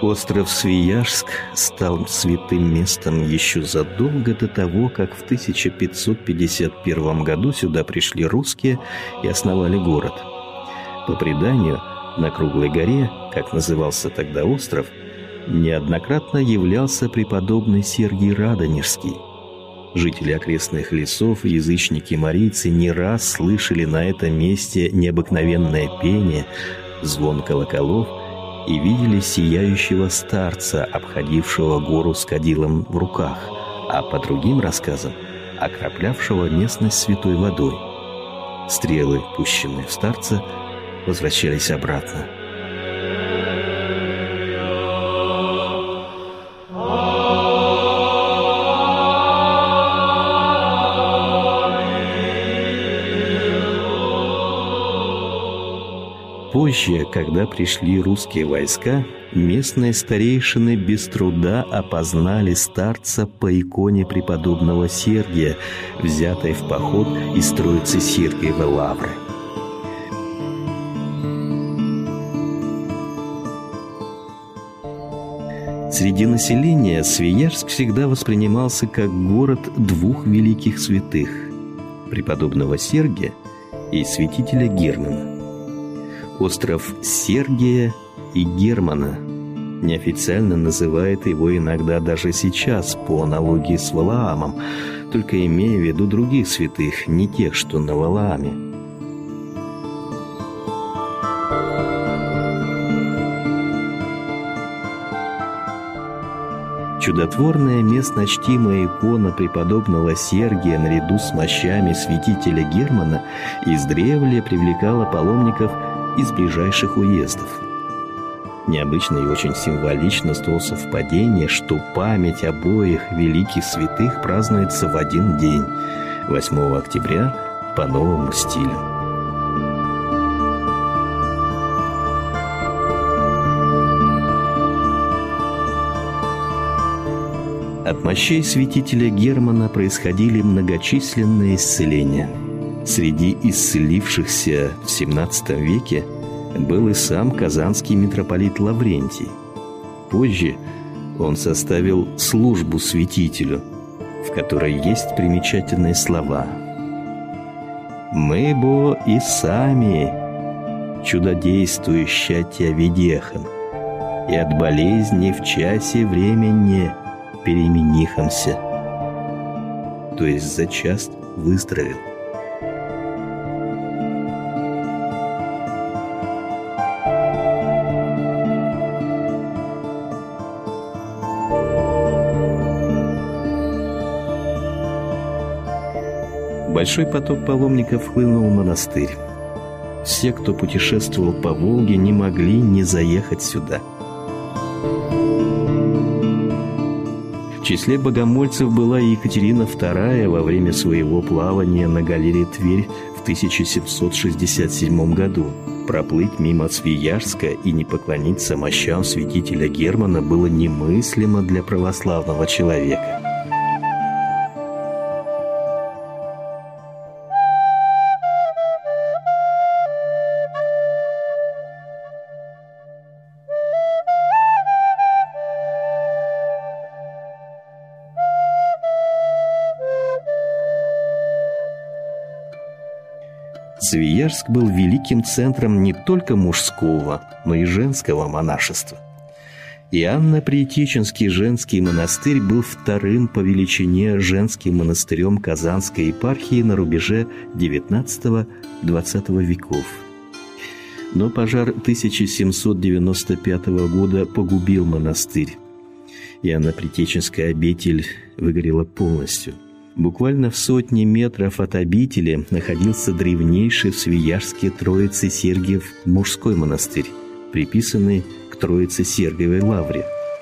Остров Свияжск стал святым местом еще задолго до того, как в 1551 году сюда пришли русские и основали город. По преданию, на Круглой горе, как назывался тогда остров, неоднократно являлся преподобный Сергий Радонежский. Жители окрестных лесов, язычники-марийцы не раз слышали на этом месте необыкновенное пение, звон колоколов и видели сияющего старца, обходившего гору с кадилом в руках, а по другим рассказам, окроплявшего местность святой водой. Стрелы, пущенные в старца, возвращались обратно. Позже, когда пришли русские войска, местные старейшины без труда опознали старца по иконе преподобного Сергия, взятой в поход из Троицы Сергиевой лавры. Среди населения Свияжск всегда воспринимался как город двух великих святых – преподобного Сергия и святителя Германа. Остров Сергия и Германа. Неофициально называет его иногда даже сейчас, по аналогии с Валаамом, только имея в виду других святых, не тех, что на Валааме. Чудотворная местно чтимая икона преподобного Сергия наряду с мощами святителя Германа издревле привлекала паломников из ближайших уездов. Необычно и очень символично то совпадение, что память обоих великих святых празднуется в один день, 8 октября, по новому стилю. От мощей святителя Германа происходили многочисленные исцеления. Среди исцелившихся в XVII веке был и сам казанский митрополит Лаврентий. Позже он составил службу святителю, в которой есть примечательные слова: «Мы бо и сами чудодействующая тя видехан, и от болезни в часе времени переменихамся», то есть за час выздоровел. Большой поток паломников хлынул в монастырь. Все, кто путешествовал по Волге, не могли не заехать сюда. В числе богомольцев была и Екатерина II во время своего плавания на галере Тверь в 1767 году. Проплыть мимо Свияжска и не поклониться мощам святителя Германа было немыслимо для православного человека. Свияжск был великим центром не только мужского, но и женского монашества. Иоанно-Преитеченский женский монастырь был вторым по величине женским монастырем Казанской епархии на рубеже XIX-XX веков. Но пожар 1795 года погубил монастырь. Иоанно-Преитеченская обитель выгорела полностью. Буквально в сотне метров от обители находился древнейший в Свияжске Троицы Сергиев мужской монастырь, приписанный к Троице Сергиевой лавре.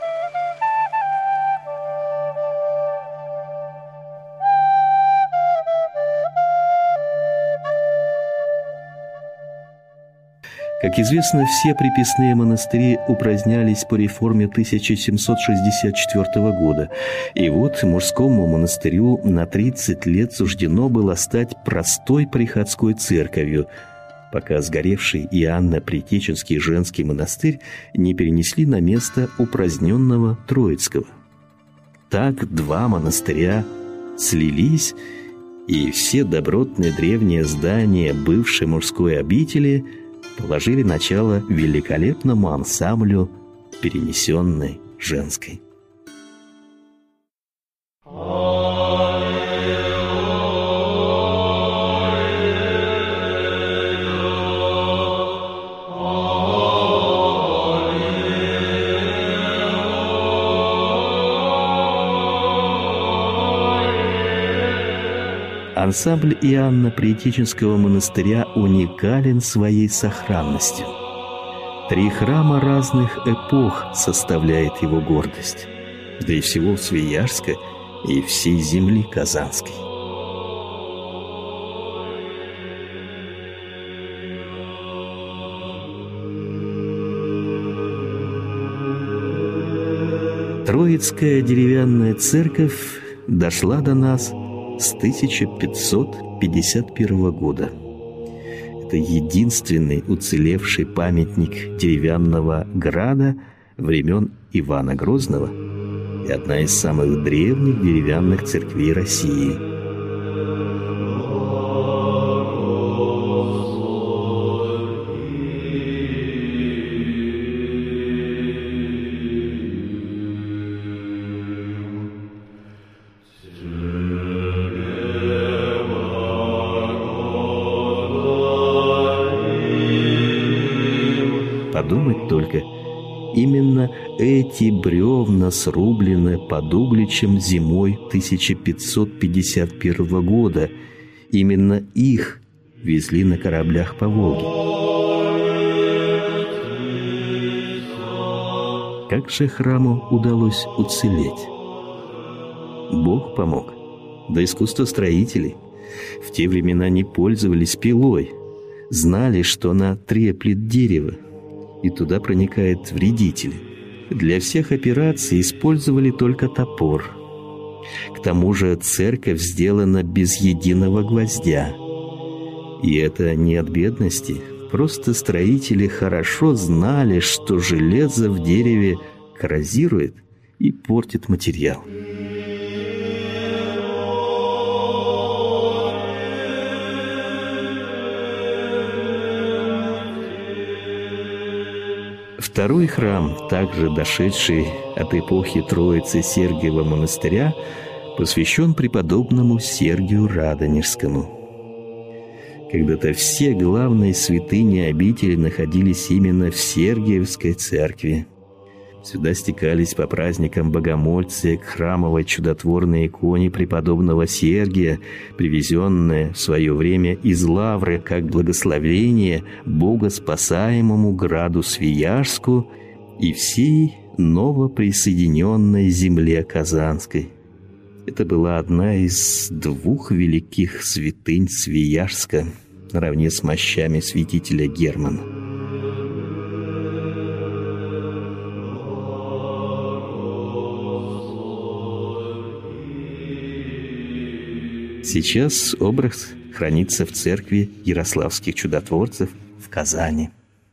Как известно, все приписные монастыри упразднялись по реформе 1764 года. И вот мужскому монастырю на 30 лет суждено было стать простой приходской церковью, пока сгоревший Иоанно-Прейтеченский женский монастырь не перенесли на место упраздненного Троицкого. Так два монастыря слились, и все добротные древние здания бывшей мужской обители положили начало великолепному ансамблю перенесенной женской. Ансамбль Иоанна-Прейтеченского монастыря уникален своей сохранностью. 3 храма разных эпох составляет его гордость, да и всего Свияжска и всей земли Казанской. Троицкая деревянная церковь дошла до нас с 1551 года. Это единственный уцелевший памятник деревянного града времен Ивана Грозного и одна из самых древних деревянных церквей России. Подумать только, именно эти бревна срублены под Угличем зимой 1551 года. Именно их везли на кораблях по Волге. Как же храму удалось уцелеть? Бог помог, да искусствостроители. В те времена не пользовались пилой, знали, что она треплет дерево, и туда проникают вредители. Для всех операций использовали только топор. К тому же церковь сделана без единого гвоздя. И это не от бедности, просто строители хорошо знали, что железо в дереве коррозирует и портит материал. Второй храм, также дошедший от эпохи Троицы Сергиева монастыря, посвящен преподобному Сергию Радонежскому. Когда-то все главные святыни обители находились именно в Сергиевской церкви. Сюда стекались по праздникам богомольцы к храмовой чудотворной иконе преподобного Сергия, привезенная в свое время из Лавры как благословение богоспасаемому граду Свияжску и всей новоприсоединенной земле Казанской. Это была одна из 2 великих святынь Свияжска, наравне с мощами святителя Германа. Сейчас образ хранится в церкви Ярославских чудотворцев в Казани.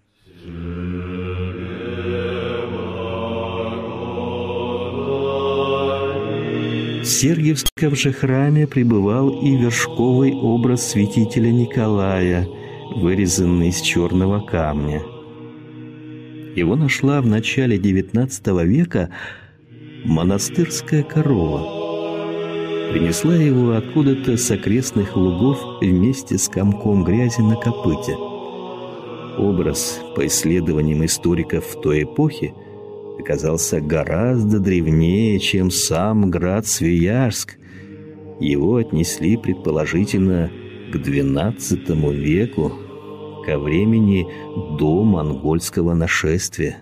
В Сергиевском же храме пребывал и вершковый образ святителя Николая, вырезанный из черного камня. Его нашла в начале XIX века монастырская корова. Принесла его откуда-то с окрестных лугов вместе с комком грязи на копыте. Образ, по исследованиям историков той эпохи, оказался гораздо древнее, чем сам град Свияжск. Его отнесли, предположительно, к XII веку, ко времени до монгольского нашествия.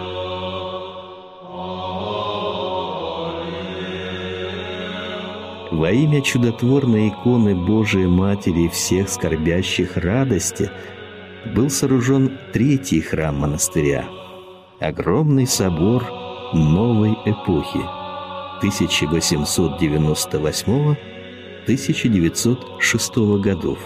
В Во имя чудотворной иконы Божией Матери всех скорбящих радости был сооружен третий храм монастыря – огромный собор новой эпохи 1898-1906 годов.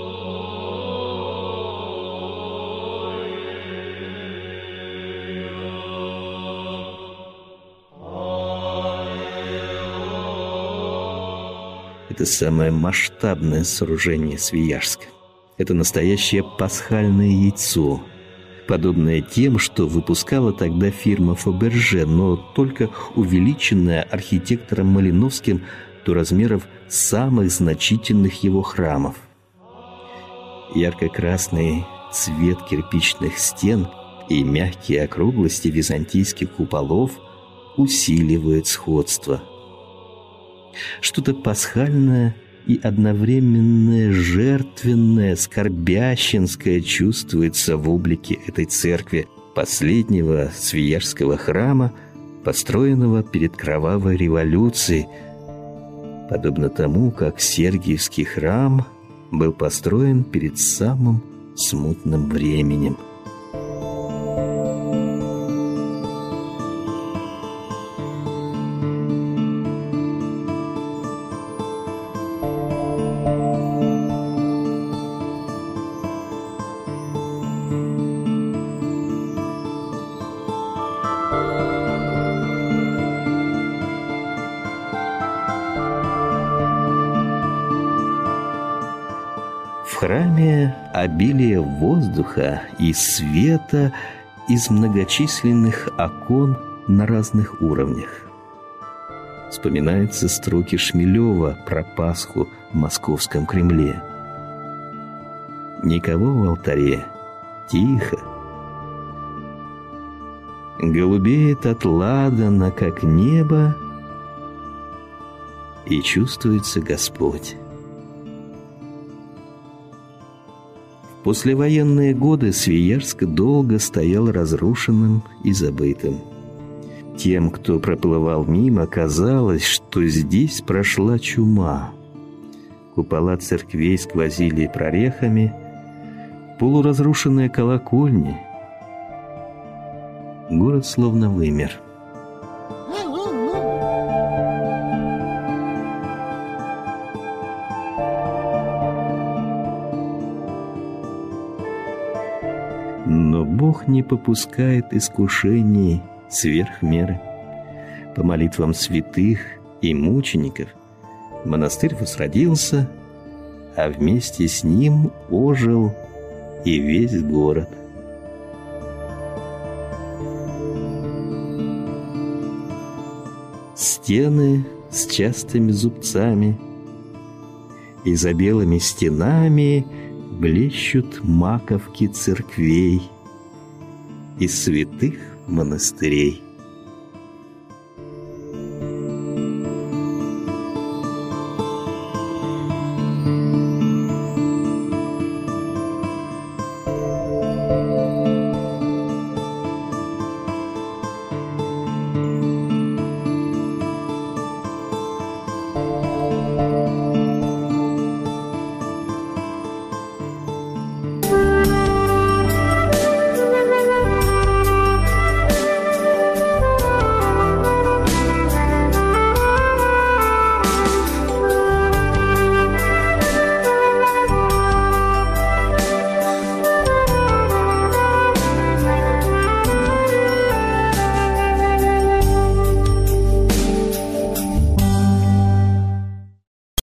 Это самое масштабное сооружение Свияжска. Это настоящее пасхальное яйцо, подобное тем, что выпускала тогда фирма Фаберже, но только увеличенное архитектором Малиновским до размеров самых значительных его храмов. Ярко-красный цвет кирпичных стен и мягкие округлости византийских куполов усиливают сходство. Что-то пасхальное и одновременное жертвенное, скорбященское чувствуется в облике этой церкви, последнего свияжского храма, построенного перед кровавой революцией, подобно тому, как Сергиевский храм был построен перед самым смутным временем. В храме обилие воздуха и света из многочисленных окон на разных уровнях. Вспоминаются строки Шмелева про Пасху в Московском Кремле. Никого в алтаре, тихо. Голубеет от ладана, как небо, и чувствуется Господь. В послевоенные годы Свияжск долго стоял разрушенным и забытым. Тем, кто проплывал мимо, казалось, что здесь прошла чума. Купола церквей сквозили прорехами, полуразрушенные колокольни. Город словно вымер. Но Бог не попускает искушений сверх меры. По молитвам святых и мучеников монастырь возродился, а вместе с ним ожил и весь город. Стены с частыми зубцами, и за белыми стенами блещут маковки церквей и святых монастырей.